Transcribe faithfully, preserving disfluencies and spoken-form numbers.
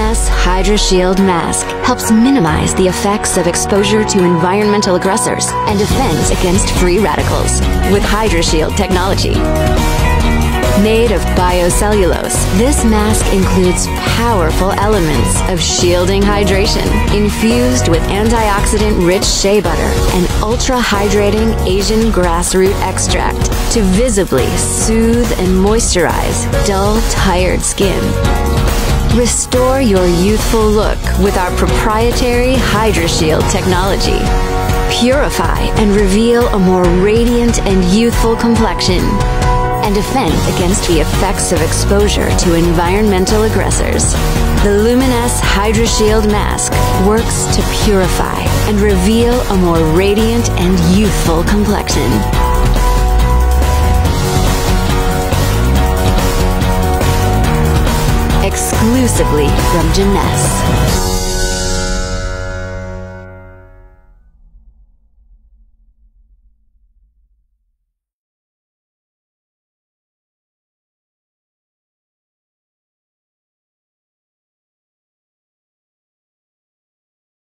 Luminous Hydra Shield Mask helps minimize the effects of exposure to environmental aggressors and defends against free radicals with Hydra Shield technology. Made of biocellulose, this mask includes powerful elements of shielding hydration, infused with antioxidant-rich shea butter and ultra-hydrating Asian grassroot extract to visibly soothe and moisturize dull, tired skin. Restore your youthful look with our proprietary Hydra Shield technology. Purify and reveal a more radiant and youthful complexion, and defend against the effects of exposure to environmental aggressors. The Luminous Hydra Shield Mask works to purify and reveal a more radiant and youthful complexion. Exclusively from Jeunesse.